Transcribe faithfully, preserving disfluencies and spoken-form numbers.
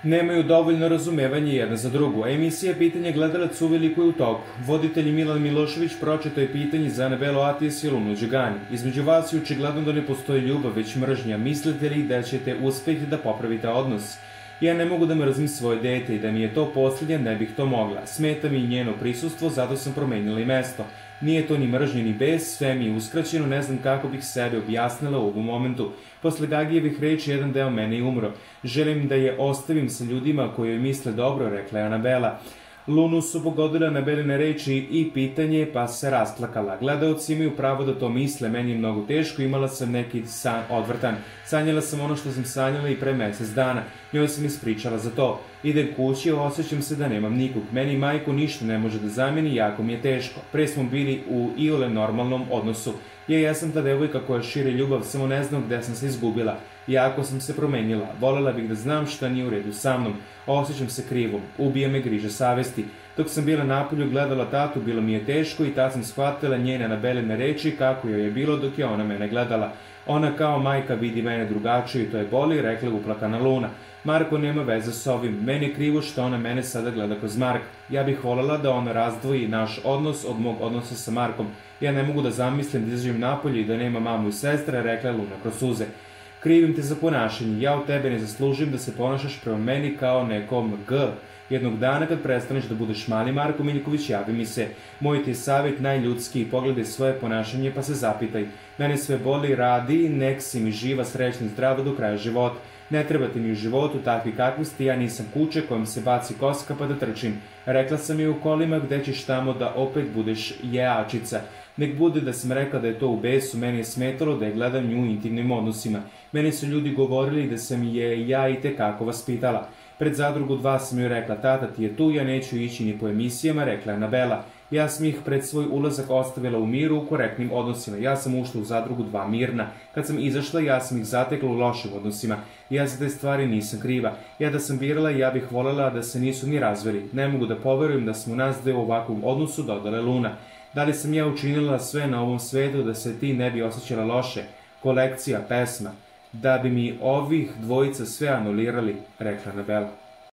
Nemaju dovoljno razumevanje jedna za drugu. Emisija Pitanje gledalac uveliko je u toku. Voditelj Milan Milošević pročito je pitanje za Anabelu Atijas i Lunu Đugani. Između vas je očigledno da ne postoji ljubav, već mržnja. Mislite li da ćete uspeti da popravite odnos? Ja ne mogu da mrzim svoje dete i da mi je to posljednje, ne bih to mogla. Smeta mi njeno prisustvo, zato sam promenila i mesto. Nije to ni mržnje ni bes, sve mi je uskraćeno, ne znam kako bih sebe objasnila u ovom momentu. Posle Gagijevih reči jedan deo mene je umro. Želim da je ostavim sa ljudima koji joj misle dobro, rekla je Anabela. Lunu su pogodile Anabeline reči i pitanje, pa se rasplakala. Gledaoci imaju pravo da to misle, meni je mnogo teško, imala sam neki san odvrtan. Sanjala sam ono što sam sanjala i pre mesec dana. Njoj sam ispričala za to. Idem kući, osjećam se da nemam nikog. Meni majku ništa ne može da zameni, jako mi je teško. Pre smo bili u iole normalnom odnosu. Ja, ja sam ta devojka koja širi ljubav, samo ne znam gde sam se izgubila. Jako sam se promenila. Volela bih da znam šta nije u redu sa mnom. Osjećam se krivom. Ubija me griža savesti. Dok sam bila napolju gledala tatu, bilo mi je teško i tad sam shvatila njene Anabeline reči kako joj je bilo dok je ona mene gledala. Ona kao majka vidi mene drugačije i to je boli, rekla je uplakana Luna. Marko nema veze s ovim. Meni je krivo što ona mene sada gleda kroz Marka. Ja bih voljela da ona razdvoji naš odnos od mog odnosa sa Markom. Ja ne mogu da zamislim da izađem napolje i da nema mamu i sestre, rekla je Luna kroz suze. Krivim te za ponašanje. Ja od tebe ne zaslužim da se ponašaš prema meni kao nekom G. Jednog dana kad prestaneš da budeš mali Marko Miljković, javi mi se. Moj ti je savjet najljudskiji, pogledaj svoje ponašanje pa se zapitaj. Mene sve boli, radi, nek si mi živa, srećna i zdrava do kraja života. Ne treba ti mi u životu takvi kakvi ste, ja nisam kuće kojom se baci koska pa da trčim. Rekla sam i u kolima gde ćeš tamo da opet budeš jeačica. Nek bude da sam rekla da je to u besu, meni je smetalo da je gledam nju u intimnim odnosima. Meni su ljudi govorili da sam je ja i tekako vaspitala. Pred zadrugu dva sam joj rekla, tata ti je tu, ja neću ići ni po emisijama, rekla Anabela. Ja sam ih pred svoj ulazak ostavila u miru u korektnim odnosima. Ja sam ušla u zadrugu dva mirna. Kad sam izašla, ja sam ih zatekla u lošim odnosima. Ja za te stvari nisam kriva. Ja da sam birala, ja bih voljela da se nisu ni razveli. Ne mogu da poverujem da smo nas dve u ovakvom odnosu, dodala Luna. Da li sam ja učinila sve na ovom svetu da se ti ne bi osjećala loše? Kolekcija, pesma. Da bi mi ovih dvojica sve anulirali, rekla Anabela.